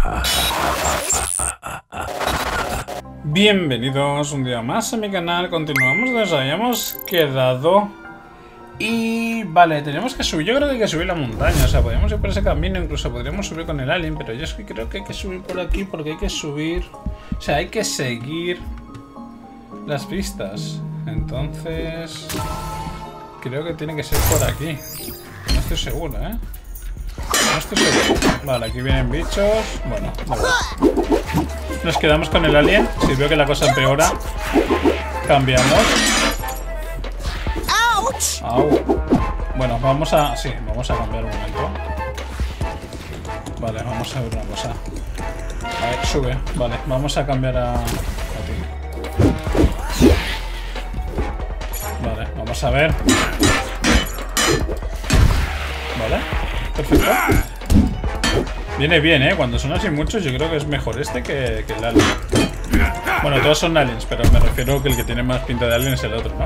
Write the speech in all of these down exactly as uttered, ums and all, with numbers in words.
Bienvenidos un día más a mi canal. Continuamos donde nos habíamos quedado. Y vale, tenemos que subir. Yo creo que hay que subir la montaña. O sea, podríamos ir por ese camino. Incluso podríamos subir con el alien. Pero yo es que creo que hay que subir por aquí. Porque hay que subir. O sea, hay que seguir las pistas. Entonces creo que tiene que ser por aquí. No estoy seguro, ¿eh? No estoy seguro. Vale, aquí vienen bichos. Bueno, vale. Nos quedamos con el alien. Si veo que la cosa empeora, cambiamos. Au. Bueno, vamos a... Sí, vamos a cambiar un momento. Vale, vamos a ver una cosa. A ver, sube. Vale, vamos a cambiar a... a ti. Vale, vamos a ver. Vale, perfecto. Viene bien, ¿eh? Cuando son así muchos, yo creo que es mejor este que, que el alien. Bueno, todos son aliens, pero me refiero que el que tiene más pinta de alien es el otro, ¿no?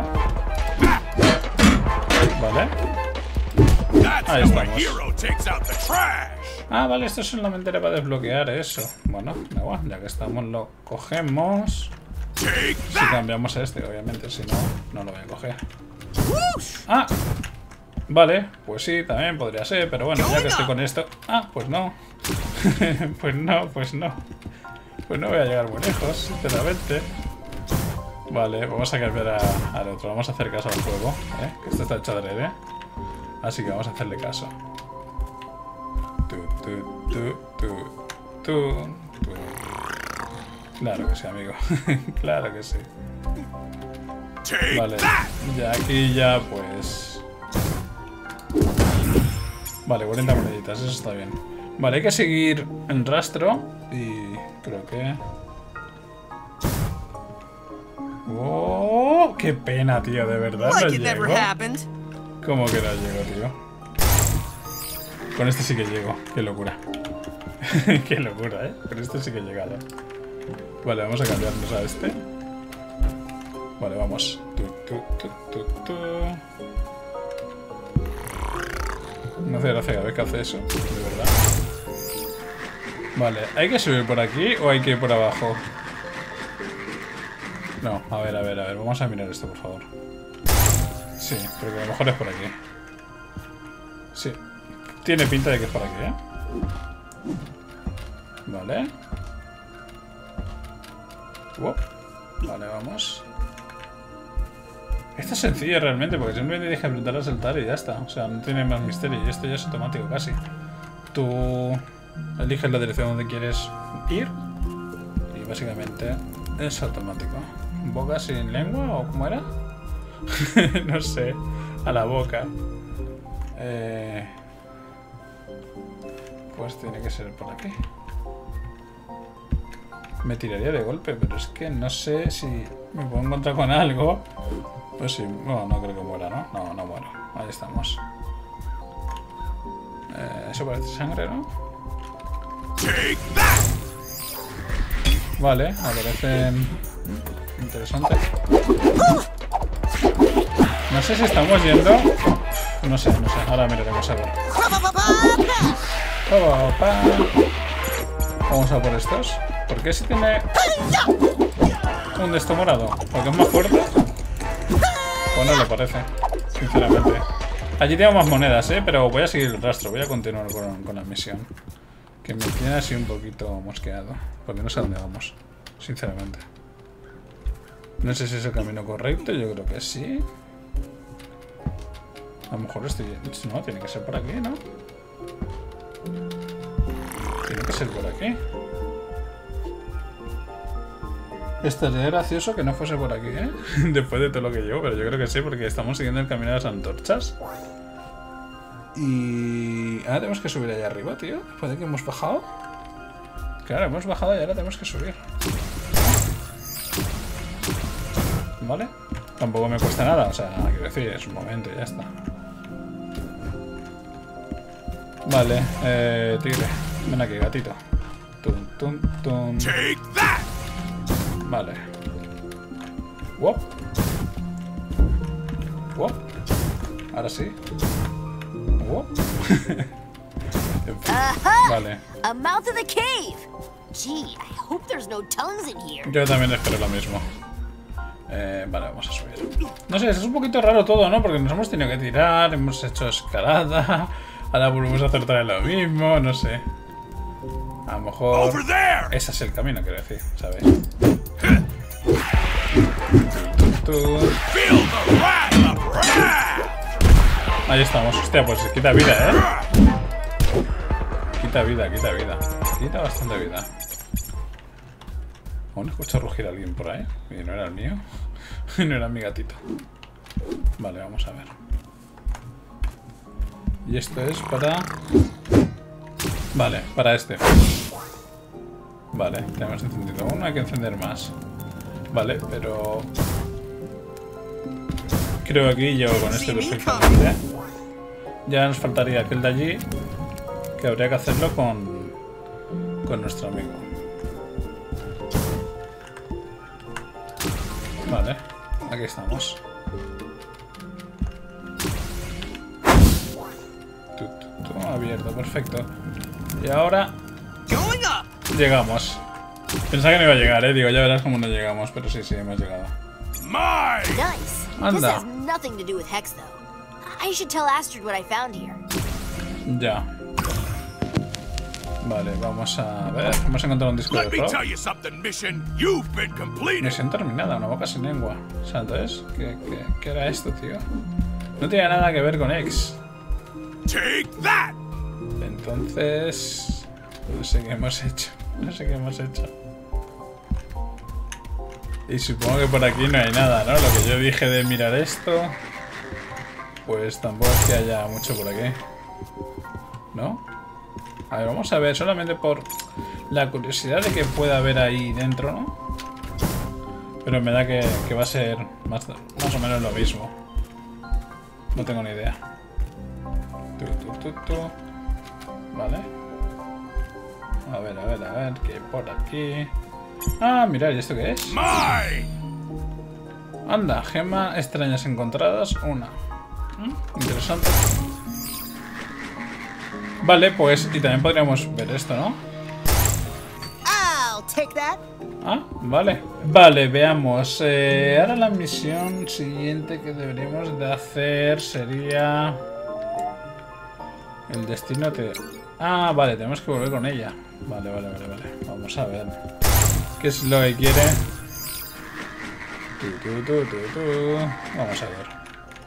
Vale. Ahí estamos. Ah, vale, esto solamente era para desbloquear eso. Bueno, da igual, ya que estamos lo cogemos. Si cambiamos a este, obviamente, si no, no lo voy a coger. Ah, vale, pues sí, también podría ser, pero bueno, ya que estoy con esto... Ah, pues no. Pues no, pues no. Pues no voy a llegar muy lejos, sinceramente. Vale, vamos a cambiar a, al otro. Vamos a hacer caso al juego, ¿eh? Que esto está hecho adrede. Así que vamos a hacerle caso. Tu, tu, tu, tu, tu, tu. Claro que sí, amigo. Claro que sí. Vale, ya aquí ya pues... Vale, cuarenta moneditas, eso está bien. Vale, hay que seguir en rastro. Y creo que... ¡Oh! ¡Qué pena, tío! De verdad no llego. ¿Cómo que no llego, tío? Con este sí que llego. ¡Qué locura! ¡Qué locura, eh! Con este sí que he llegado. Vale, vamos a cambiarnos a este. Vale, vamos. Tu, tu, tu, tu, tu. No hace gracia, a ver qué hace eso, de verdad. Vale, ¿hay que subir por aquí o hay que ir por abajo? No, a ver, a ver, a ver. Vamos a mirar esto, por favor. Sí, porque a lo mejor es por aquí. Sí. Tiene pinta de que es por aquí, ¿eh? Vale. Wow. Vale, vamos. Esto es sencillo realmente, porque simplemente tienes que apretar a saltar y ya está. O sea, no tiene más misterio. Y esto ya es automático casi. Tú eliges la dirección donde quieres ir. Y básicamente es automático. ¿Boca sin lengua o cómo era? No sé. A la boca. Eh... Pues tiene que ser por aquí. Me tiraría de golpe, pero es que no sé si me puedo encontrar con algo. Pues sí, bueno, no creo que muera, ¿no? No, no muero. Ahí estamos. Eh, eso parece sangre, ¿no? Vale, aparecen... Interesante. No sé si estamos yendo... No sé, no sé. Ahora miraremos a ver. Vamos a por estos. ¿Por qué si tiene un de esto morado? ¿Porque es más fuerte? Pues no le parece, sinceramente. Allí tengo más monedas, ¿eh? Pero voy a seguir el rastro. Voy a continuar con, con la misión. Que me tiene así un poquito mosqueado. Porque no sé a dónde vamos, sinceramente. No sé si es el camino correcto. Yo creo que sí. A lo mejor estoy... No, tiene que ser por aquí, ¿no? Tiene que ser por aquí. Estaría gracioso que no fuese por aquí, ¿eh? Después de todo lo que llevo, pero yo creo que sí, porque estamos siguiendo el camino de las antorchas. Y... ahora tenemos que subir allá arriba, tío. Después de que hemos bajado. Claro, hemos bajado y ahora tenemos que subir. ¿Vale? Tampoco me cuesta nada, o sea, quiero decir, es un momento y ya está. Vale, eh, tigre. Ven aquí, gatito. Tum, tum, tum. Vale. Wop. Wop. Ahora sí. Wop. En fin, vale. Yo también espero lo mismo. Eh, vale, vamos a subir. No sé, es un poquito raro todo, ¿no? Porque nos hemos tenido que tirar, hemos hecho escalada. Ahora volvemos a hacer otra vez lo mismo, no sé. A lo mejor ese es el camino, quiero decir, ¿sabes? Ahí estamos. Hostia, pues quita vida, ¿eh? Quita vida, quita vida. Quita bastante vida. Aún escucho rugir a alguien por ahí. Y no era el mío. No era mi gatito. Vale, vamos a ver. Y esto es para... Vale, para este. Vale, tenemos encendido uno. Hay que encender más. Vale, pero... Creo que aquí llego con este perfectamente. Ya nos faltaría aquel de allí, que habría que hacerlo con, con nuestro amigo. Vale, aquí estamos. Todo abierto, perfecto. Y ahora llegamos. Pensaba que no iba a llegar, eh. Digo, ya verás cómo no llegamos, pero sí, sí, hemos llegado. Anda. Ya. Vale, vamos a ver. Hemos encontrado un disco de rock. Misión terminada, una boca sin lengua. O sea, entonces, ¿qué, qué, qué era esto, tío? No tiene nada que ver con X. Entonces... No sé qué hemos hecho. No sé qué hemos hecho. Y supongo que por aquí no hay nada, ¿no? Lo que yo dije de mirar esto... Pues tampoco es que haya mucho por aquí. ¿No? A ver, vamos a ver, solamente por la curiosidad de que pueda haber ahí dentro, ¿no? Pero me da que, que va a ser más, más o menos lo mismo. No tengo ni idea. Tu, tu, tu, tu. Vale. A ver, a ver, a ver, ¿qué hay por aquí? Ah, mirad, ¿y esto qué es? Anda, gema extrañas encontradas, una. Interesante. Vale, pues, y también podríamos ver esto, ¿no? Ah, vale. Vale, veamos. Eh, ahora la misión siguiente que deberíamos de hacer sería... El destino te... Ah, vale, tenemos que volver con ella. Vale, vale, vale, vale. Vamos a ver. ¿Qué es lo que quiere? Tu, tu, tu, tu, tu. Vamos a ver.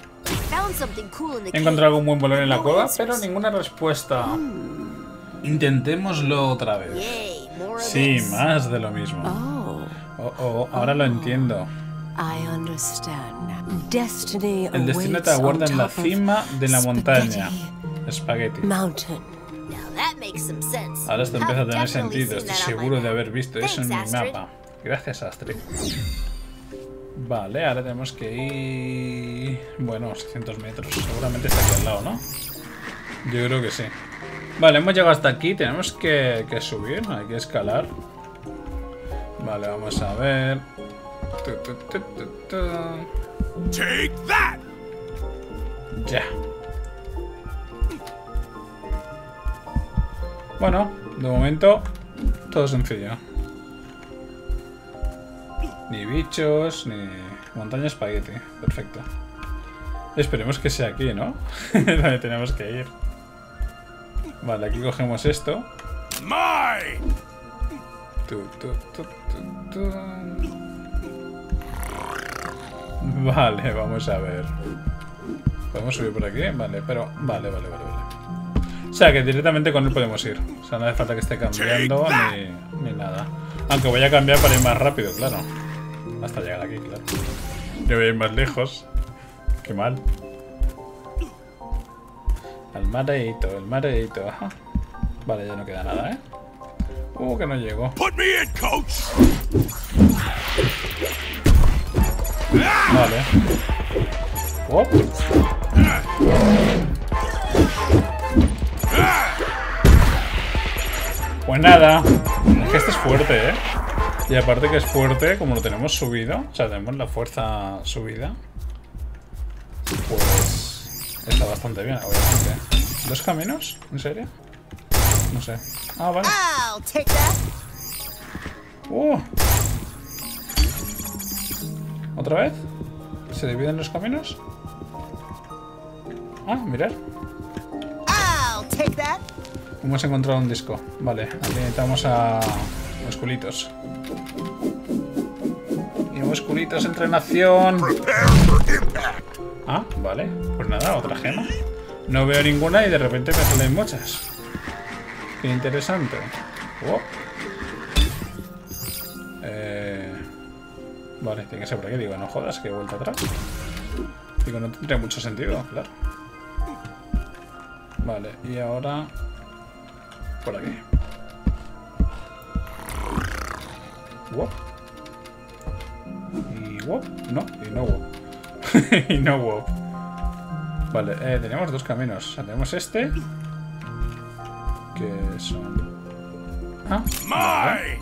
He encontrado algo muy bueno en la cueva, pero ninguna respuesta. Intentémoslo otra vez. Sí, más de lo mismo. Oh, oh, ahora lo entiendo. El destino te aguarda en la cima de la montaña. Spaghetti. Ahora esto empieza a tener sentido. Estoy seguro de haber visto eso en mi mapa. Gracias, Astrid. Vale, ahora tenemos que ir... Bueno, seiscientos metros. Seguramente está aquí al lado, ¿no? Yo creo que sí. Vale, hemos llegado hasta aquí. Tenemos que, que subir. Hay que escalar. Vale, vamos a ver. Tu, tu, tu, tu, tu. Take that. Ya. Bueno, de momento todo sencillo. Ni bichos, ni montaña espagueti. Perfecto. Esperemos que sea aquí, ¿no? Donde tenemos que ir. Vale, aquí cogemos esto. Tu, tu, tu, tu, tu. Vale, vamos a ver. ¿Podemos subir por aquí? Vale, pero... Vale, vale, vale, vale. O sea, que directamente con él podemos ir. O sea, no hace falta que esté cambiando ni, ni nada. Aunque voy a cambiar para ir más rápido, claro. Hasta llegar aquí, claro. Yo voy a ir más lejos. Qué mal. Al mareito, el mareito. Ajá. Vale, ya no queda nada, ¿eh? Uh, que no llego. Vale. Oh. Pues nada. Es que este es fuerte, ¿eh? Y aparte que es fuerte, como lo tenemos subido, o sea, tenemos la fuerza subida, pues está bastante bien, obviamente. ¿Dos caminos? ¿En serio? No sé. Ah, vale. Uh. ¿Otra vez? ¿Se dividen los caminos? Ah, mirad. Hemos encontrado un disco. Vale, aquí necesitamos a los culitos. Y los culitos, entrenación. Ah, vale. Pues nada, otra gema. No veo ninguna y de repente me salen muchas. Qué interesante. Oh. Eh... Vale, tiene que ser por aquí. Digo, no jodas, que he vuelto atrás. Digo, no tendría mucho sentido, claro. Vale, y ahora... por aquí. Wop. Y wop. No, y no wop. Y no wop. Vale, eh, tenemos dos caminos. O sea, tenemos este. Que son... Ah, vale.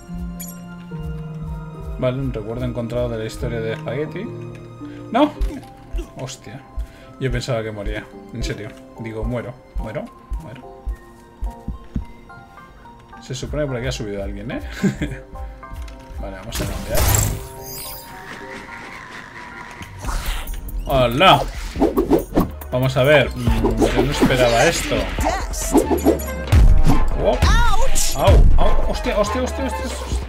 Vale, un recuerdo encontrado de la historia de Spaghetti. ¡No! Hostia. Yo pensaba que moría. En serio. Digo, muero. Muero. Muero. Se supone que por aquí ha subido alguien, ¿eh? Vale, vamos a cambiar. ¡Hola! Vamos a ver. Yo no esperaba esto. Oh. ¡Au! ¡Au! ¡Hostia! ¡Hostia! ¡Hostia! ¡Hostia!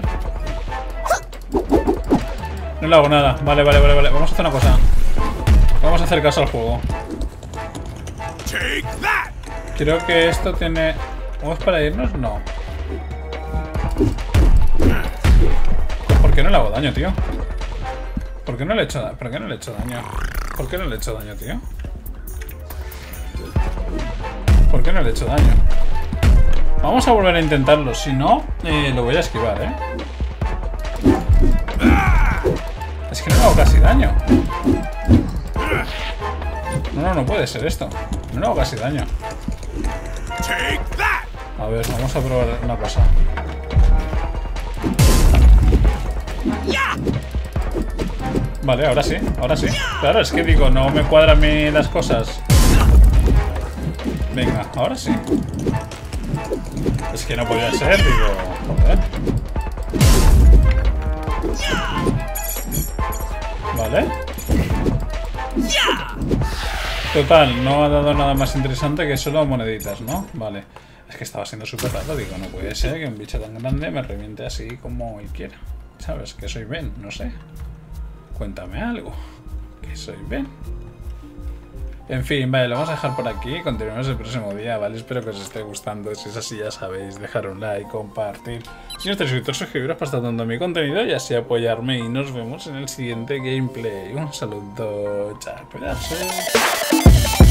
No le hago nada. Vale, vale, vale, vale. Vamos a hacer una cosa. Vamos a hacer caso al juego. Creo que esto tiene... ¿Vamos para irnos? No. ¿Por qué no le hago daño, tío? ¿Por qué no le he hecho daño? ¿Por qué no le he hecho daño? ¿Por qué no le he hecho daño, tío? ¿Por qué no le he hecho daño? Vamos a volver a intentarlo. Si no, eh, lo voy a esquivar, ¿eh? Es que no le hago casi daño. No, no, no puede ser esto. No le hago casi daño. A ver, vamos a probar una cosa. Vale, ahora sí, ahora sí. Claro, es que digo, no me cuadran a mí las cosas. Venga, ahora sí. Es que no podía ser, digo... Joder. Vale. Total, no ha dado nada más interesante que solo moneditas, ¿no? Vale. Es que estaba siendo súper raro, digo, no puede ser que un bicho tan grande me reviente así como él quiera. ¿Sabes? Que soy Ben, no sé. Cuéntame algo. Que soy Ben. En fin, vale, lo vamos a dejar por aquí. Continuamos el próximo día, ¿vale? Espero que os esté gustando. Si es así, ya sabéis, dejar un like, compartir. Si no estáis suscritos, suscribiros para estar dando mi contenido y así apoyarme. Y nos vemos en el siguiente gameplay. Un saludo. Chao, cuidarse.